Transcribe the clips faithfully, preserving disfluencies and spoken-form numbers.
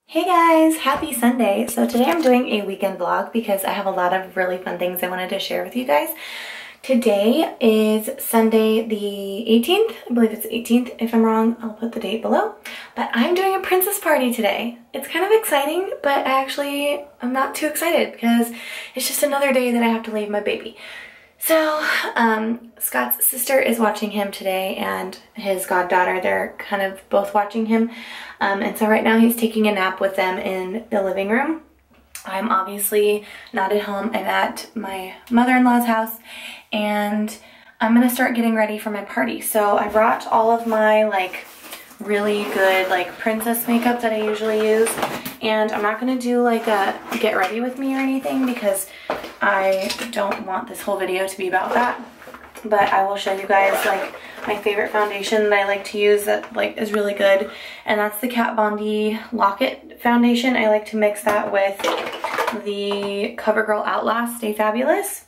Hey guys, happy Sunday. So today I'm doing a weekend vlog because I have a lot of really fun things I wanted to share with you guys. Today is Sunday the eighteenth. I believe it's eighteenth. If I'm wrong, I'll put the date below. But I'm doing a princess party today. It's kind of exciting, but actually I'm not too excited because it's just another day that I have to leave my baby. So, um, Scott's sister is watching him today and his goddaughter, they're kind of both watching him. Um, and so right now he's taking a nap with them in the living room. I'm obviously not at home. I'm at my mother-in-law's house and I'm gonna start getting ready for my party. So I brought all of my like really good like princess makeup that I usually use, and I'm not gonna do like a get ready with me or anything because I don't want this whole video to be about that. But I will show you guys like my favorite foundation that I like to use that like is really good, and that's the Kat Von D Lock-It foundation. I like to mix that with the CoverGirl Outlast Stay Fabulous.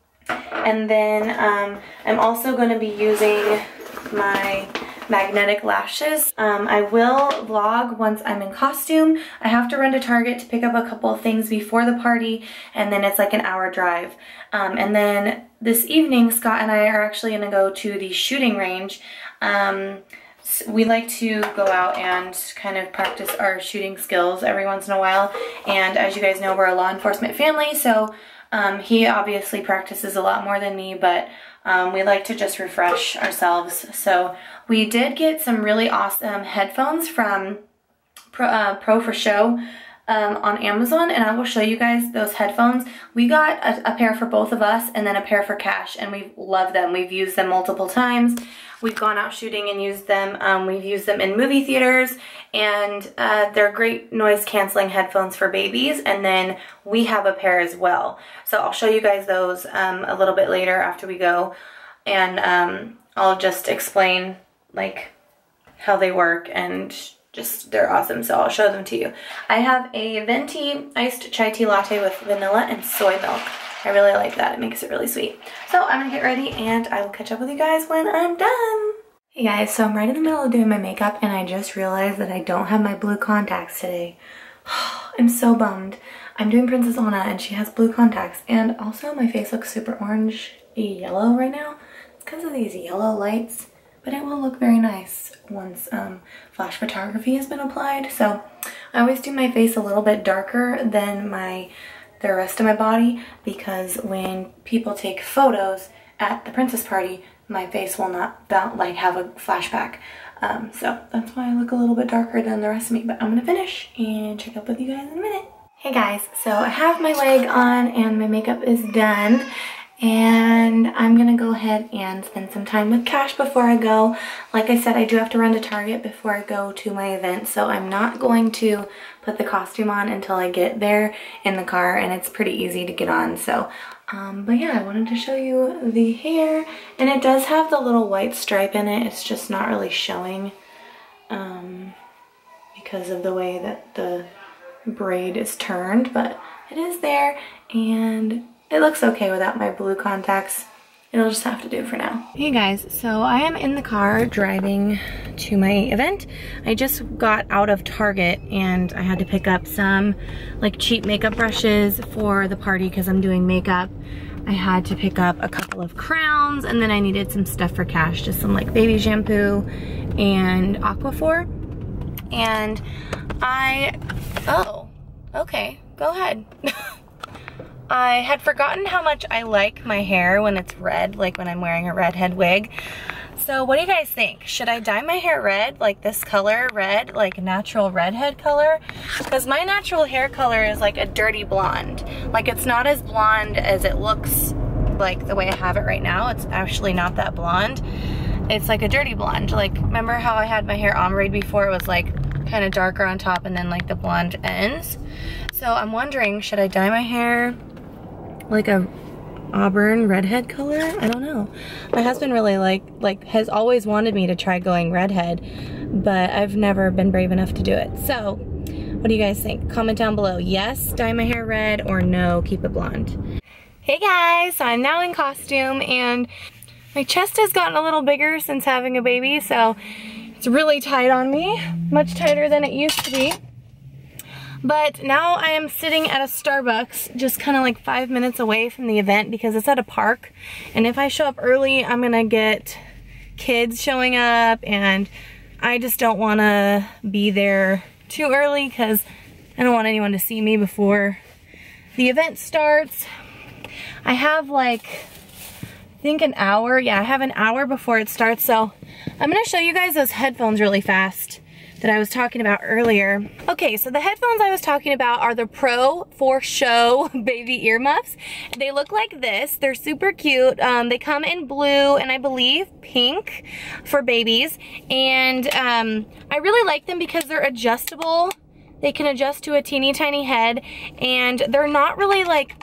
And then um, I'm also going to be using my magnetic lashes. Um, I will vlog once I'm in costume. I have to run to Target to pick up a couple of things before the party, and then it's like an hour drive. Um, and then this evening, Scott and I are actually going to go to the shooting range. Um, so we like to go out and kind of practice our shooting skills every once in a while. And as you guys know, we're a law enforcement family, so um, he obviously practices a lot more than me, but Um, we like to just refresh ourselves. So we did get some really awesome headphones from Pro, uh, Pro for Show um, on Amazon, and I will show you guys those headphones. We got a, a pair for both of us and then a pair for Cash, and we love them. We've used them multiple times. We've gone out shooting and used them. Um, we've used them in movie theaters, and uh, they're great noise canceling headphones for babies, and then we have a pair as well. So I'll show you guys those um, a little bit later after we go, and um, I'll just explain like how they work, and just they're awesome, so I'll show them to you. I have a venti iced chai tea latte with vanilla and soy milk. I really like that. It makes it really sweet. So I'm gonna get ready and I will catch up with you guys when I'm done. Hey guys, so I'm right in the middle of doing my makeup and I just realized that I don't have my blue contacts today. I'm so bummed. I'm doing Princess Anna and she has blue contacts, and also my face looks super orange yellow right now. It's because of these yellow lights, but it will look very nice once um, flash photography has been applied. So I always do my face a little bit darker than my the rest of my body, because when people take photos at the princess party, my face will not bounce, like have a flashback. Um, so that's why I look a little bit darker than the rest of me, but I'm gonna finish and check up with you guys in a minute. Hey guys, so I have my wig on and my makeup is done, and I'm gonna go ahead and spend some time with Cash before I go. Like I said, I do have to run to Target before I go to my event, so I'm not going to put the costume on until I get there in the car, and it's pretty easy to get on. So, um, but yeah, I wanted to show you the hair, and it does have the little white stripe in it. It's just not really showing um, because of the way that the braid is turned, but it is there, and it looks okay without my blue contacts. It'll just have to do for now. Hey guys, so I am in the car driving to my event. I just got out of Target and I had to pick up some like cheap makeup brushes for the party because I'm doing makeup. I had to pick up a couple of crowns, and then I needed some stuff for Cash, just some like baby shampoo and Aquaphor. And I, oh, okay, go ahead. I had forgotten how much I like my hair when it's red, like when I'm wearing a redhead wig. So what do you guys think? Should I dye my hair red, like this color, red, like natural redhead color? Because my natural hair color is like a dirty blonde. Like it's not as blonde as it looks like the way I have it right now. It's actually not that blonde. It's like a dirty blonde. Like, remember how I had my hair ombre before? It was like kind of darker on top and then like the blonde ends. So I'm wondering, should I dye my hair like a auburn redhead color? I don't know. My husband really like like has always wanted me to try going redhead, but I've never been brave enough to do it. So what do you guys think? Comment down below. Yes, dye my hair red, or no, keep it blonde. Hey guys, so I'm now in costume and my chest has gotten a little bigger since having a baby, so it's really tight on me, much tighter than it used to be. But now I am sitting at a Starbucks just kind of like five minutes away from the event because it's at a park. And if I show up early, I'm gonna get kids showing up, and I just don't wanna be there too early because I don't want anyone to see me before the event starts. I have like, I think an hour. Yeah, I have an hour before it starts. So I'm gonna show you guys those headphones really fast that I was talking about earlier. Okay, so the headphones I was talking about are the Pro for Show baby earmuffs. They look like this. They're super cute. Um, they come in blue and I believe pink for babies. And um, I really like them because they're adjustable. They can adjust to a teeny tiny head, and they're not really like,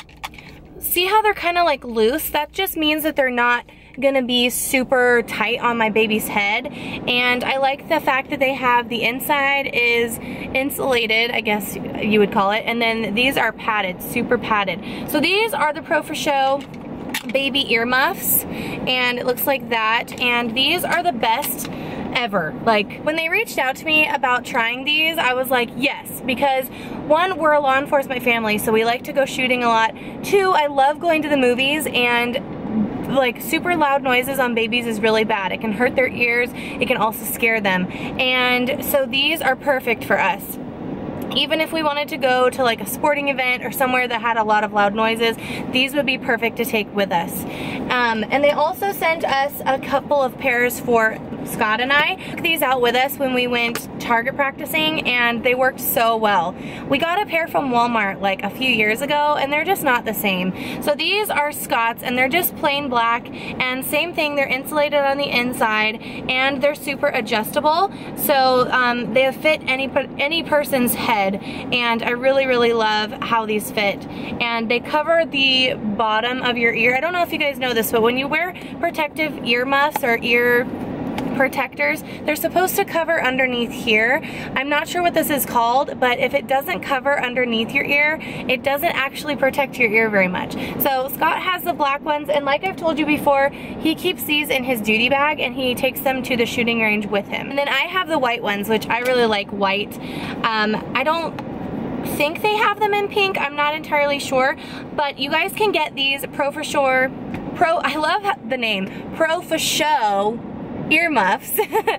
see how they're kind of like loose? That just means that they're not gonna be super tight on my baby's head. And I like the fact that they have, the inside is insulated, I guess you would call it, and then these are padded, super padded. So these are the Pro for Show baby earmuffs, and it looks like that. And these are the best ever. Like, when they reached out to me about trying these, I was like, yes, because one, we're a law enforcement family, so we like to go shooting a lot. Two, I love going to the movies, and like super loud noises on babies is really bad. It can hurt their ears. It can also scare them. And so these are perfect for us. Even if we wanted to go to like a sporting event or somewhere that had a lot of loud noises, these would be perfect to take with us. Um, and they also sent us a couple of pairs for Scott and I. Took these out with us when we went target practicing, and they worked so well. We got a pair from Walmart like a few years ago, and they're just not the same. So these are Scott's, and they're just plain black, and same thing, they're insulated on the inside, and they're super adjustable. So um, they fit any, any person's head, and I really, really love how these fit. And they cover the bottom of your ear. I don't know if you guys know this, but when you wear protective earmuffs or ear protectors, they're supposed to cover underneath here. I'm not sure what this is called, but if it doesn't cover underneath your ear, it doesn't actually protect your ear very much. So Scott has the black ones, and like I've told you before, he keeps these in his duty bag and he takes them to the shooting range with him. And then I have the white ones, which I really like white. Um, I don't think they have them in pink, I'm not entirely sure, but you guys can get these Pro for Sure, Pro, I love the name, Pro for Show earmuffs,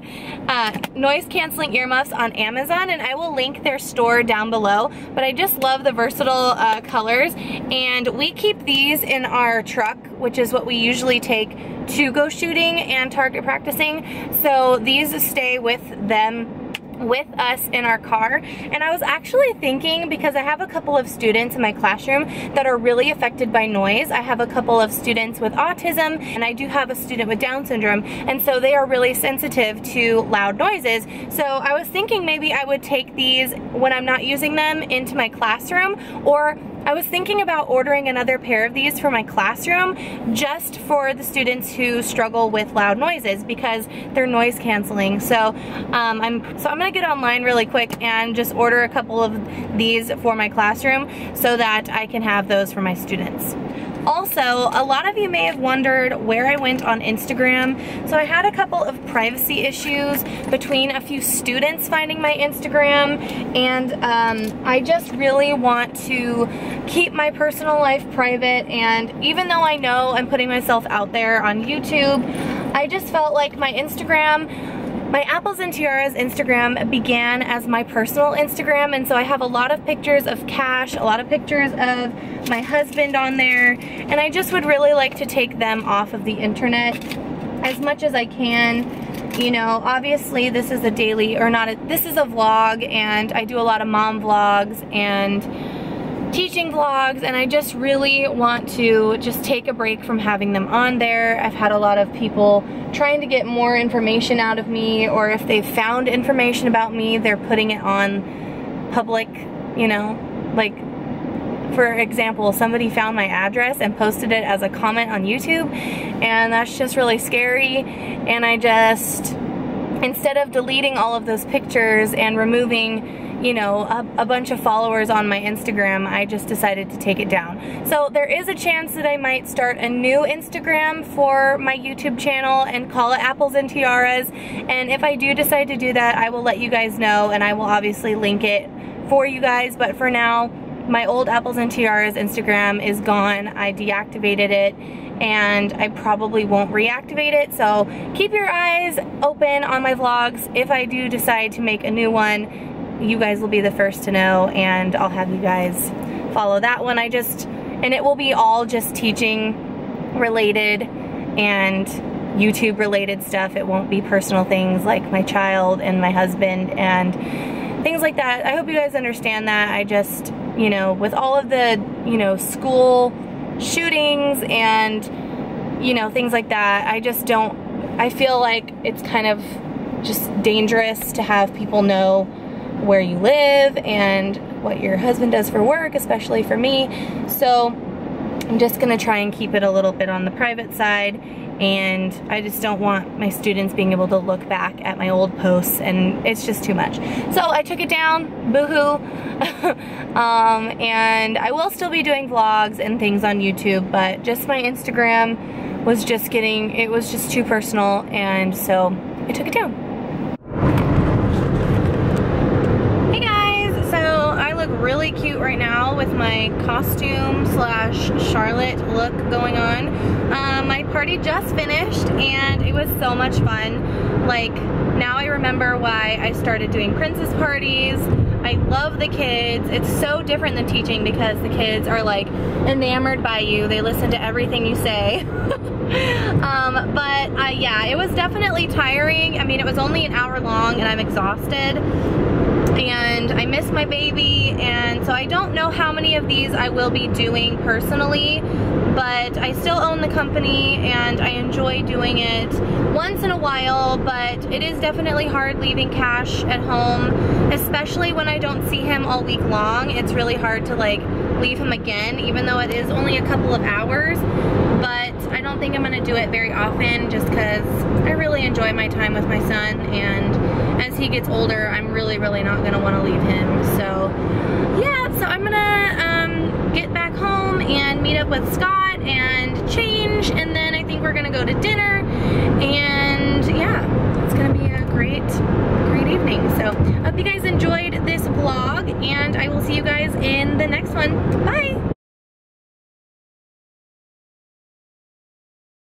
uh, noise canceling earmuffs on Amazon, and I will link their store down below. But I just love the versatile uh, colors, and we keep these in our truck, which is what we usually take to go shooting and target practicing. So these stay with them with us in our car. And I was actually thinking, because I have a couple of students in my classroom that are really affected by noise. I have a couple of students with autism, and I do have a student with Down syndrome, and so they are really sensitive to loud noises. So I was thinking maybe I would take these when I'm not using them into my classroom, or I was thinking about ordering another pair of these for my classroom just for the students who struggle with loud noises, because they're noise canceling. So um, I'm so I'm gonna get online really quick and just order a couple of these for my classroom so that I can have those for my students. Also, a lot of you may have wondered where I went on Instagram. So I had a couple of privacy issues between a few students finding my Instagram, and um, I just really want to keep my personal life private. And even though I know I'm putting myself out there on YouTube, I just felt like my Instagram, my Apples and Tiaras Instagram began as my personal Instagram, and so I have a lot of pictures of Cash, a lot of pictures of my husband on there, and I just would really like to take them off of the internet as much as I can. You know, obviously this is a daily, or not a, this is a vlog, and I do a lot of mom vlogs and teaching vlogs, and I just really want to just take a break from having them on there. I've had a lot of people trying to get more information out of me, or if they've found information about me, they're putting it on public, you know, like, for example, somebody found my address and posted it as a comment on YouTube, and that's just really scary. And I just, instead of deleting all of those pictures and removing, you know, a, a bunch of followers on my Instagram, I just decided to take it down. So there is a chance that I might start a new Instagram for my YouTube channel and call it Apples and Tiaras. And if I do decide to do that, I will let you guys know, and I will obviously link it for you guys, but for now, my old Apples and Tiaras Instagram is gone. I deactivated it, and I probably won't reactivate it, so keep your eyes open on my vlogs. If I do decide to make a new one, you guys will be the first to know, and I'll have you guys follow that one. I just, and it will be all just teaching related and YouTube related stuff. It won't be personal things like my child and my husband and things like that. I hope you guys understand that. I just, you know, with all of the, you know, school shootings and, you know, things like that, I just don't, I feel like it's kind of just dangerous to have people know where you live and what your husband does for work, especially for me. So I'm just gonna try and keep it a little bit on the private side, and I just don't want my students being able to look back at my old posts, and it's just too much. So I took it down, boo-hoo. um, and I will still be doing vlogs and things on YouTube, but just my Instagram was just getting, it was just too personal, and so I took it down. Hey guys, so I look really cute right now with my costume slash Charlotte look going on. Um, my party just finished and it was so much fun. Like, now I remember why I started doing princess parties. I love the kids. It's so different than teaching because the kids are like enamored by you. They listen to everything you say. um, but uh, yeah, it was definitely tiring. I mean, it was only an hour long and I'm exhausted. And I miss my baby, and so I don't know how many of these I will be doing personally, but I still own the company and I enjoy doing it once in a while. But it is definitely hard leaving Cash at home, especially when I don't see him all week long. It's really hard to like leave him again, even though it is only a couple of hours. But I don't think I'm gonna do it very often just because I really enjoy my time with my son, and as he gets older, I'm really, really not gonna wanna leave him. So yeah, so I'm gonna um, get back home and meet up with Scott and change, and then I think we're gonna go to dinner, and yeah, it's gonna be a great, great evening. So I hope you guys enjoyed this vlog, and I will see you guys in the next one. Bye!